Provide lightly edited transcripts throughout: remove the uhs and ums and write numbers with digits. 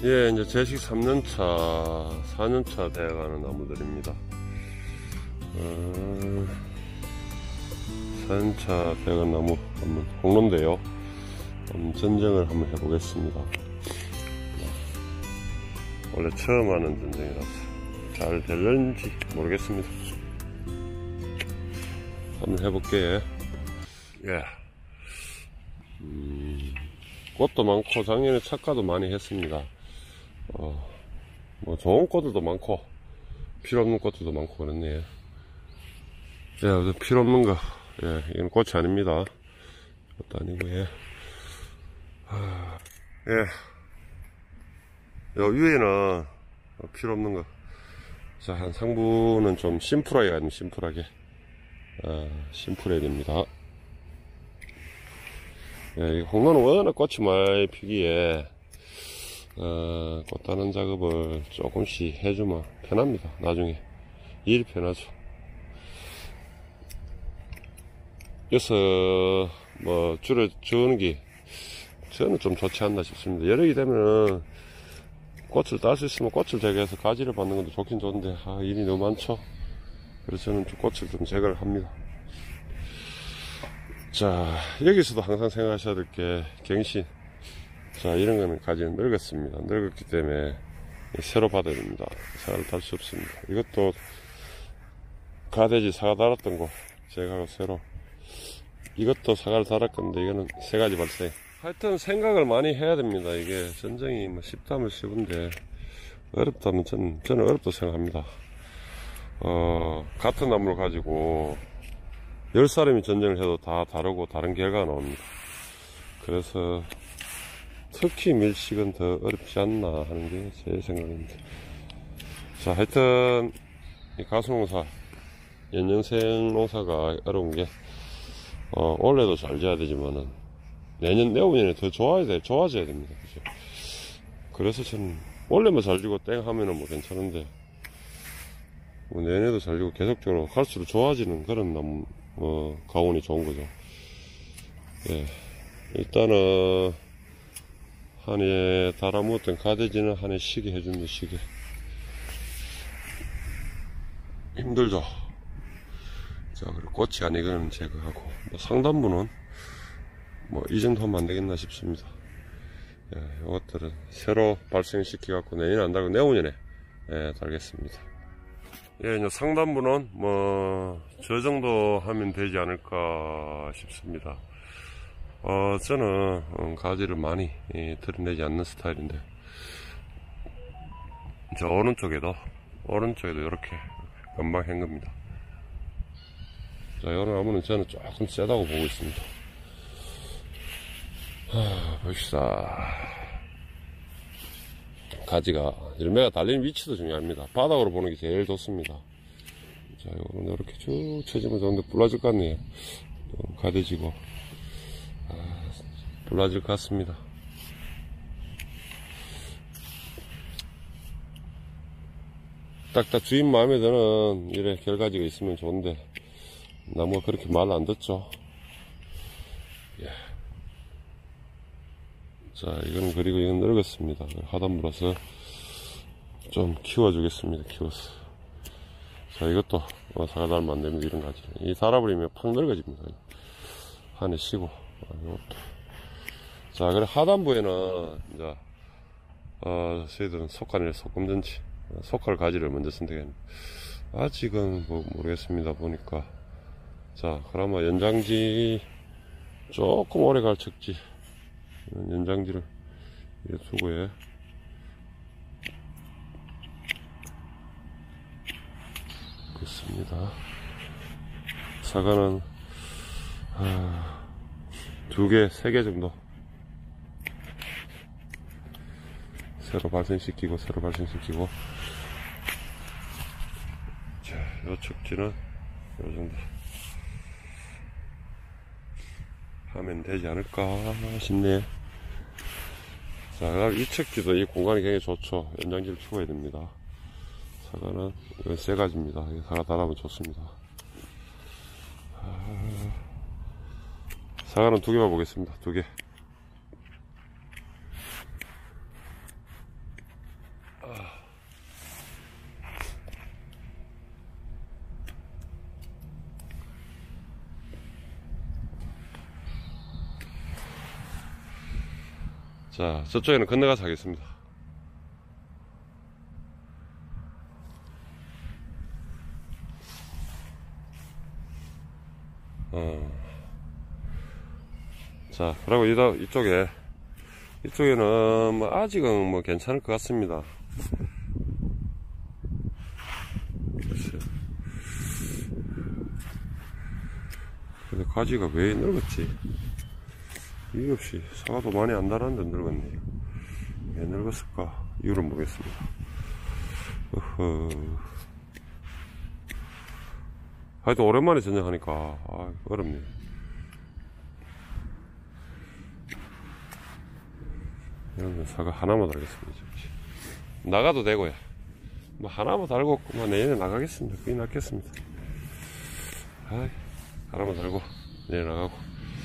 예, 이제 제식 3년차, 4년차 되어가는 나무들입니다. 4년차 되어가는 나무, 한번 홍론대요. 전쟁을 한번 해보겠습니다. 원래 처음 하는 전쟁이라서 잘 될는지 모르겠습니다. 한번 해볼게요. 예. 꽃도 많고 작년에 착과도 많이 했습니다. 뭐 좋은 꽃들도 많고 필요없는 꽃들도 많고 그렇네요. 예, 필요없는 거, 예, 이건 꽃이 아닙니다. 꽃도 아니고, 예. 예. 요 위에는 필요없는 거. 자, 한 상부는 좀 심플하게 아니면 심플하게. 심플해야 됩니다. 예, 이 홍로는 워낙 꽃이 많이 피기에, 꽃 따는 작업을 조금씩 해주면 편합니다. 나중에. 일이 편하죠. 그래서, 뭐, 줄여주는 게, 저는 좀 좋지 않나 싶습니다. 여력이 되면은, 꽃을 딸 수 있으면 꽃을 제거해서 가지를 받는 것도 좋긴 좋은데, 일이 너무 많죠. 그래서 저는 좀 꽃을 좀 제거를 합니다. 자, 여기서도 항상 생각하셔야 될 게, 갱신. 자, 이런 거는 가지는 늙었습니다. 늙었기 때문에, 새로 받아야 됩니다. 사과를 딸 수 없습니다. 이것도, 가대지 사과 달았던 거, 제가 새로. 이것도 사과를 달을 건데, 이거는 세 가지 발생. 하여튼 생각을 많이 해야 됩니다. 이게 전쟁이 뭐 쉽다면 쉬운데, 어렵다면 저는 어렵다고 생각합니다. 같은 나무를 가지고, 10사람이 전쟁을 해도 다 다르고 다른 결과가 나옵니다. 그래서 특히 밀식은 더 어렵지 않나 하는 게 제 생각입니다. 자, 하여튼 이 가수농사, 연년생 농사가 어려운 게 올해도 잘 지어야 되지만은 내년에 더 좋아져야 됩니다. 그죠? 그래서 저는 원래만 잘 지고 땡 하면은 뭐 괜찮은데 뭐 내년에도 잘 지고 계속적으로 갈수록 좋아지는 그런 나무 가온이 좋은 거죠. 예. 일단은, 한 해 달아먹었던 가대지는 한 해 쉬게 해줍니다, 쉬게. 힘들죠. 자, 그리고 꽃이 아니거는 제거하고, 뭐 상단부는, 뭐, 이 정도 하면 안 되겠나 싶습니다. 예, 이것들은 새로 발생시켜갖고 내년에 안 달고 내후년에, 예, 달겠습니다. 예, 이제 상단부는 저 정도 하면 되지 않을까 싶습니다. 저는 가지를 많이 드러내지 않는 스타일인데, 저 오른쪽에도 이렇게 금방 한 겁니다. 자, 이 나무는 저는 조금 세다고 보고 있습니다. 봅시다. 가지가 열매가 달리는 위치도 중요합니다. 바닥으로 보는 게 제일 좋습니다. 자, 요거는 이렇게 쭉 쳐지면 좋은데 불라질 것 같네요. 가대지고 불라질 것 같습니다. 딱딱 주인 마음에 드는 이래 결가지가 있으면 좋은데 나무가 그렇게 말 안 듣죠. 예. 자, 이거는 그리고 이건 늙었습니다. 하단부라서 좀 키워주겠습니다. 키워서. 자, 이것도 사과 달면 안 됩니다. 이런 가지. 이 달아버리면 팍 늙어집니다. 한 해 쉬고. 이것도. 자, 그래 하단부에는 이제 저희들은 속간이나 소금전지, 속할 가지를 먼저 선택합니다. 아직은 뭐 모르겠습니다. 보니까. 자, 그나마 연장지 조금 오래 갈 척지. 연장지를 이렇게 두고요. 그렇습니다. 사과는 2개, 3개 정도 새로 발생시키고 자, 요 척지는 요 정도 하면 되지 않을까 싶네요. 자, 이 척지도 이 공간이 굉장히 좋죠. 연장지를 키워야 됩니다. 사과는 이건 세 가지입니다. 사과 달아면 좋습니다. 사과는 2개만 보겠습니다. 2개. 자, 저쪽에는 건너가서 하겠습니다. 자, 그리고 이쪽에는 뭐 아직은 뭐 괜찮을 것 같습니다. 근데 가지가 왜 늙었지? 이유 없이 사과도 많이 안 달았는데 늙었네. 왜 늙었을까? 이유를 모르겠습니다. 하여튼 오랜만에 전쟁하니까 어렵네. 이런 사과 하나만 달겠습니다. 나가도 되고요. 뭐 하나만 달고 뭐 내년에 나가겠습니다. 그게 낫겠습니다. 하나만 달고 내일 나가고.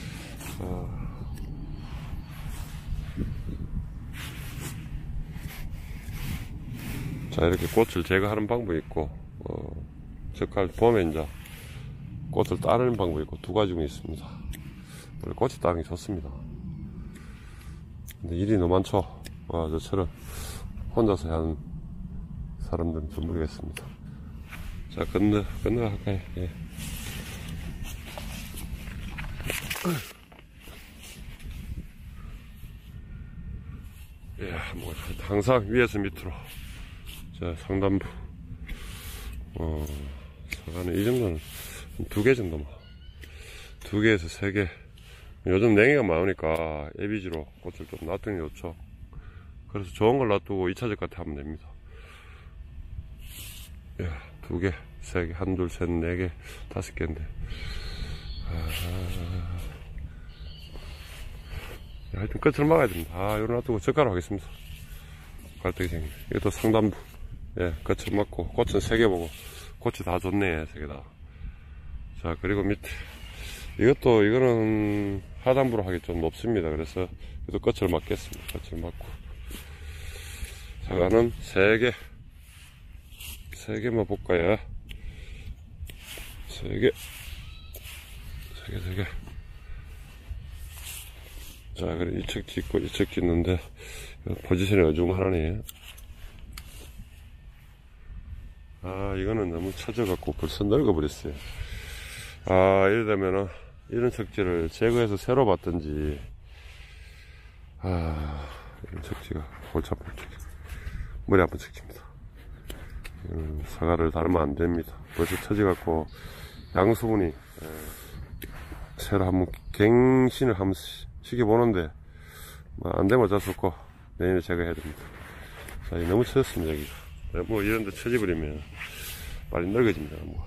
자, 이렇게 꽃을 제거하는 방법이 있고, 젓갈 봄에 이제 꽃을 따르는 방법이 있고, 두 가지가 있습니다. 원래 꽃이 따는 게 좋습니다. 근데 일이 너무 많죠. 저처럼 혼자서 하는 사람들은 좀 모르겠습니다. 자, 건너가 할까요? 예. 예, 뭐, 항상 위에서 밑으로. 자, 상단부. 사과는 이 정도는 2개 정도만. 2개에서 3개. 요즘 냉해가 많으니까 예비지로 꽃을 좀 놔두는 게 좋죠. 그래서 좋은 걸 놔두고 2차적 같아 하면 됩니다. 야, 2개, 3개, 1, 2, 3, 4개, 5개인데. 하여튼 끝을 막아야 됩니다. 요런 놔두고 젓가락 하겠습니다. 갈등이 생깁니다. 이것도 상단부. 예, 끝을 막고, 꽃은 3개 보고, 꽃이 다 좋네, 3개 다. 자, 그리고 밑에. 이거는 하단부로 하기 좀 높습니다. 그래서, 이것도 끝을 막겠습니다. 끝을 막고. 사과는 3개. 3개만 볼까요? 3개. 3개. 자, 그래, 이측지 있고, 이측지 있는데, 포지션이 어중하네. 이거는 너무 처져갖고 벌써 늙어버렸어요. 이러다면은, 이런 척지를 제거해서 새로 봤든지, 이런 척지가 골치 아픈 척지. 머리 아픈 척지입니다. 사과를 달으면 안 됩니다. 벌써 처져갖고, 양수분이, 새로 한번 갱신을 한번 시켜보는데, 안 되면 어쩔 수 없고, 내년에 제거해야 됩니다. 자, 너무 처졌습니다, 여기가. 뭐, 이런 데 처져버리면, 빨리 늙어집니다, 뭐.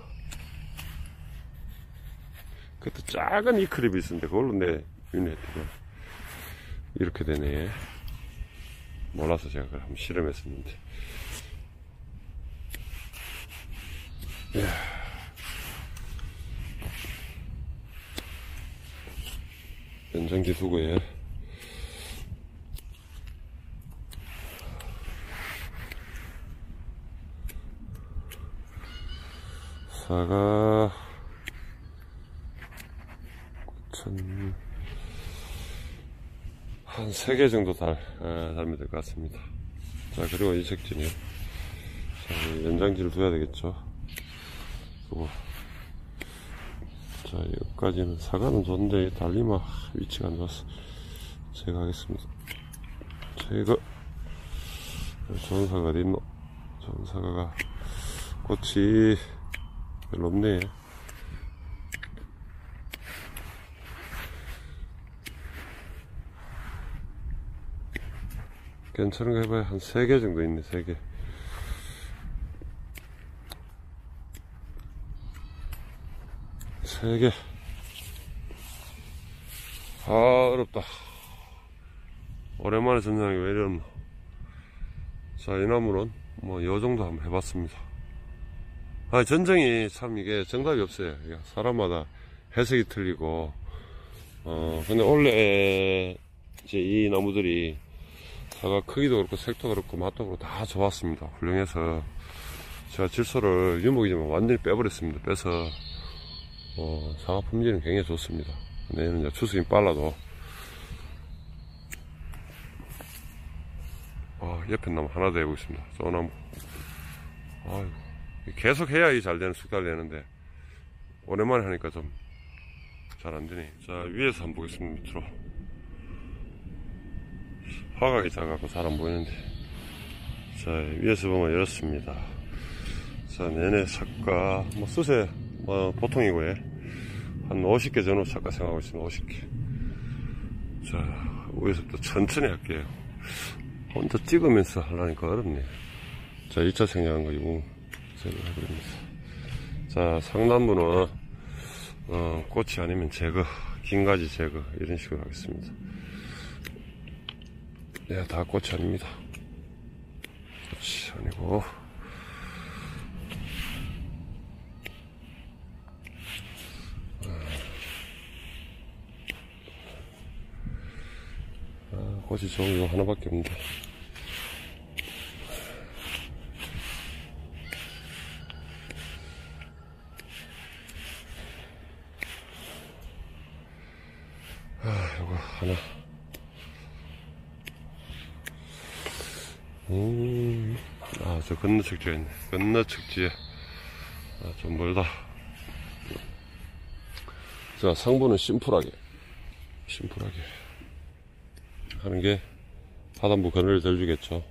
그것도 작은 이클립이 있었는데, 그걸로 내 윤회했더니, 이렇게 되네. 몰라서 제가 그걸 한번 실험했었는데. 이야. 연장기 두고에. 사과 꽃은 한 3개 정도 달면 될 것 같습니다. 자, 그리고 이 색진이요. 자, 연장지를 둬야 되겠죠. 그리고 자, 여기까지는 사과는 좋은데 달리마 위치가 안 좋아서 제거하겠습니다. 제거. 좋은 사과 어디 있노? 좋은 사과가 꽃이 별로 없네. 괜찮은 거 해봐야 한 3개 정도 있네. 3개. 어렵다. 오랜만에 전쟁이 왜 이러나. 자, 이 나무는 뭐 요 정도 한번 해봤습니다. 전쟁이 참 이게 정답이 없어요. 사람마다 해석이 틀리고, 근데 원래 이제 이 나무들이 사과 크기도 그렇고 색도 그렇고 맛도 그렇고 다 좋았습니다. 훌륭해서 제가 질소를 유목이지만 완전히 빼버렸습니다. 빼서 사과 품질은 굉장히 좋습니다. 내년은 이제 추수이 빨라도 옆에 나무 하나 되고 있습니다. 소나무. 아이고, 계속 해야 잘 되는 숙달 되는데 오랜만에 하니까 좀 잘 안 되네. 자, 위에서 한번 보겠습니다. 밑으로. 화각이 작아서 잘 안 보이는데. 자, 위에서 보면 이렇습니다. 자, 내내 삭과, 수세, 보통이고, 한 50개 전후 삭과 생각하고 있습니다. 50개. 자, 위에서부터 천천히 할게요. 혼자 찍으면서 하려니까 어렵네. 자, 2차 생략한 거 이거 해버립니다. 자, 상단부는 꽃이 아니면 제거, 긴 가지 제거 이런 식으로 하겠습니다. 네, 다 꽃이 아닙니다. 꽃이 아니고 꽃이 좋은 거 하나밖에 없는데. 요거 하나. 저 건너측 뒤에 있네. 건너측 뒤에. 좀 멀다. 자, 상부는 심플하게 하는 게 하단부 그늘을 덜 주겠죠.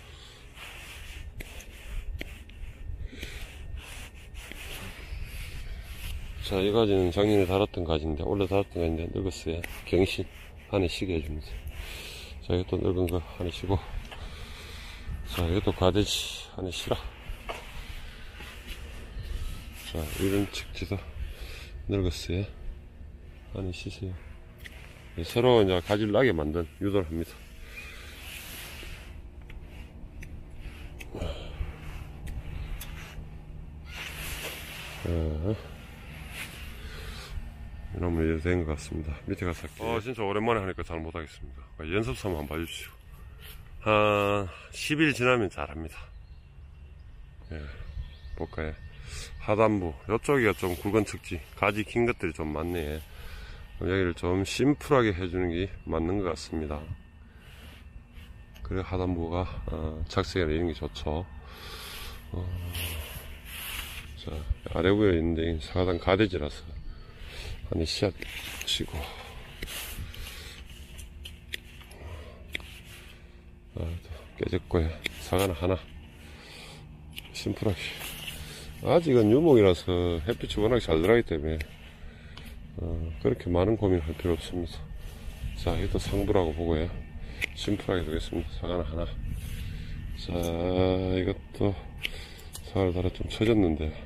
자, 이 가지는 작년에 달았던 가지인데, 원래 달았던 가지인데 늙었어요. 경신 안에 쉬게 해줍니다. 자, 이것도 늙은 거 안에 쉬고, 자, 이것도 가대지 안에 쉬라. 자, 이런 측지도 늙었어요. 안에 쉬세요. 서로 이제 가지를 나게 만든 유도를 합니다. 이러면 이제 된 것 같습니다. 밑에 가서 할게요. 진짜 오랜만에 하니까 잘 못하겠습니다. 연습 삼아 한번 봐주시오. 한 10일 지나면 잘합니다. 예, 볼까요? 하단부, 이쪽이가 좀 굵은 측지, 가지 긴 것들이 좀 많네. 여기를 좀 심플하게 해주는 게 맞는 것 같습니다. 그래 하단부가 착색이나 이런 게 좋죠. 자, 아래부에 있는데 사과당 가대지라서 안에 씨앗 치고 깨졌고요. 사과는 하나 심플하게. 아직은 유목이라서 햇빛이 워낙 잘 들어가기 때문에 그렇게 많은 고민할 필요 없습니다. 자, 이것도 상부라고 보고요. 심플하게 두겠습니다. 사과는 하나. 자, 이것도 사과를 달아 좀 처졌는데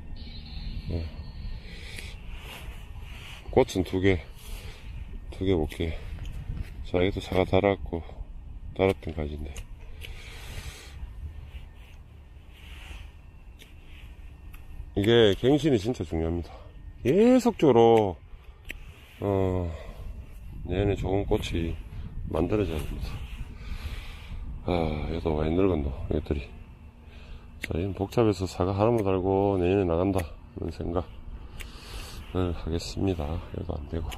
꽃은 두 개 볼게요. 자, 이것도 사과 달았고 달았던 가지인데 이게 갱신이 진짜 중요합니다. 계속적으로 내년에 좋은 꽃이 만들어져야 됩니다. 얘도 많이 늙었노 이것들이. 자, 이건 복잡해서 사과 하나만 달고 내년에 나간다 그런 생각을 하겠습니다. 얘도 안되고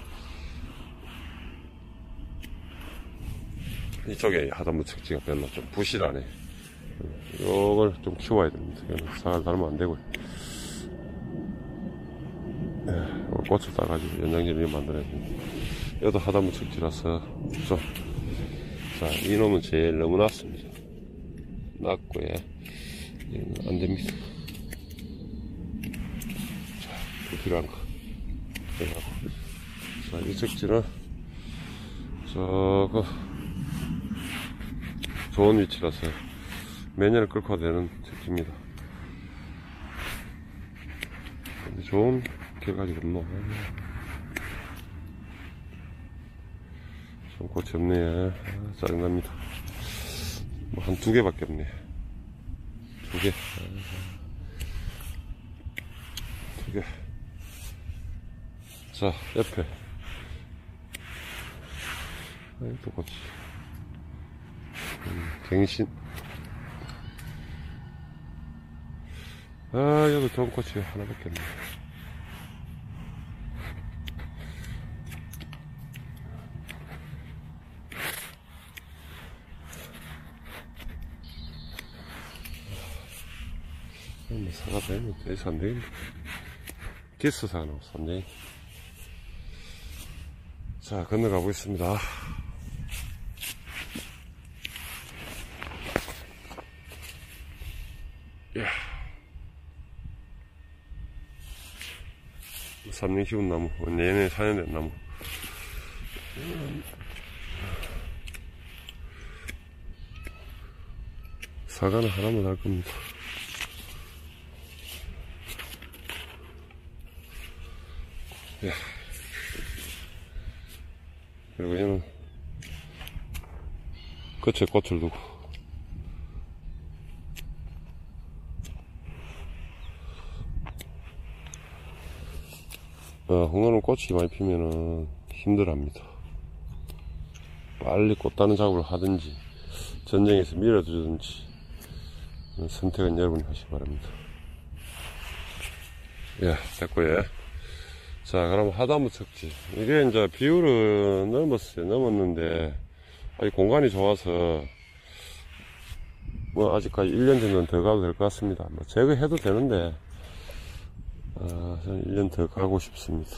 이쪽에 하단부 측지가 별로 좀 부실하네. 이걸 좀 키워야 됩니다. 사과를 달면 안되고요. 꽃을 따가지고 연장지를 만들어야 됩니다. 이것도 하단부 측지라서 좀. 자, 이놈은 제일 너무 낮습니다. 낮고요. 이건 안됩니다. 자, 불필요한 거. 자, 이 측지는 저거 좋은 위치라서 매년을 끌고 되는 측지입니다. 근데 좋은 결과지 없노. 좀 꽃이 없네. 짜증납니다. 뭐 한 2개밖에 없네. 2개. 2개. 자, 옆에. 또 꽃이. 갱신. 여기 좋은 꽃이 하나밖에 없네. 사과 되면 돼서 안 되겠네. 기스 사과 나왔어, 완전히. 자, 건너가 보겠습니다. 야. 삼년 키운 나무, 내년에 4년 된 나무. 사과는 하나만 할 겁니다. 야. 그리고 얘는 끝에 꽃을 두고, 홍어는 꽃이 많이 피면은 힘들어 합니다. 빨리 꽃 따는 작업을 하든지 전쟁에서 밀어주든지 선택은 여러분이 하시기 바랍니다. 예, 됐고요. 자, 그럼 하단부 척지. 이게 이제 비율은 넘었는데, 아직 공간이 좋아서, 뭐, 아직까지 1년 정도는 더 가도 될 것 같습니다. 뭐, 제거해도 되는데, 저는 1년 더 가고 싶습니다.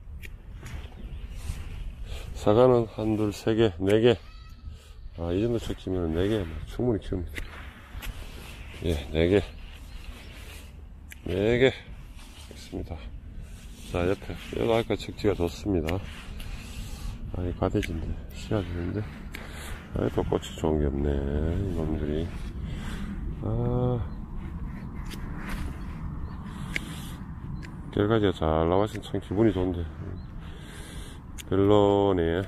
사과는 한, 둘, 세 개, 네 개. 이 정도 척지면 4개 충분히 키웁니다. 예, 4개. 4개. 있습니다. 자, 옆에, 여기 아까 척지가 좋습니다. 이 가대지인데, 씨앗이 있는데. 또 꽃이 좋은 게 없네, 이놈들이. 결과지가 잘 나와서 참 기분이 좋은데. 별로네.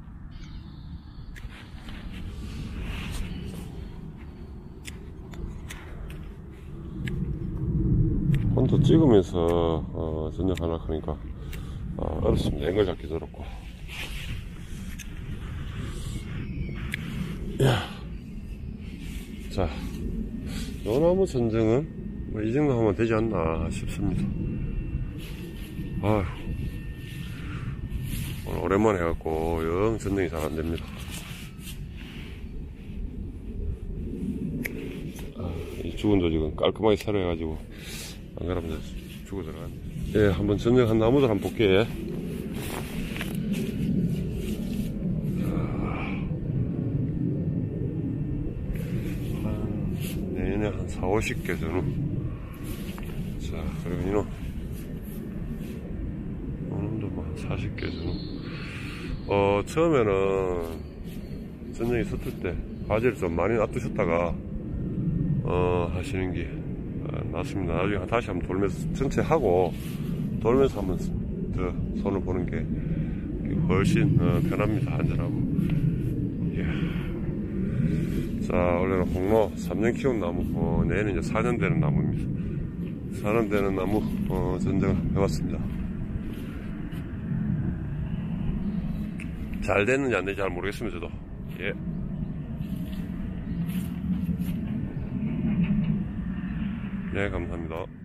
혼자 찍으면서 전역하려고 하니까 어렵습니다. 앵글 잡기도 어렵고. 야. 자, 요 나무 전쟁은 뭐 이 정도 하면 되지 않나 싶습니다. 오늘 오랜만에 해갖고 영 전쟁이 잘 안됩니다. 이 죽은 조직은 깔끔하게 살아가지고 안 그러면 죽어 들어갔네. 예, 한번 전쟁한 나무들 한번 볼게. 내년에 한 4, 50개 정도. 자, 그리고 이놈. 이놈도 뭐 한 40개 정도. 처음에는 전쟁이 섰을 때 바지를 좀 많이 놔두셨다가 하시는 게 낫습니다. 나중에 다시 한번 돌면서 전체 하고 돌면서 한번 더 손을 보는 게 훨씬 편합니다. 안전하고. 예. 자, 원래는 홍로 3년 키운 나무, 내일은 이제 4년 되는 나무입니다. 4년 되는 나무 전쟁을 해봤습니다. 잘 됐는지 안 됐는지 잘 모르겠습니다. 저도. 예. 네, 감사합니다.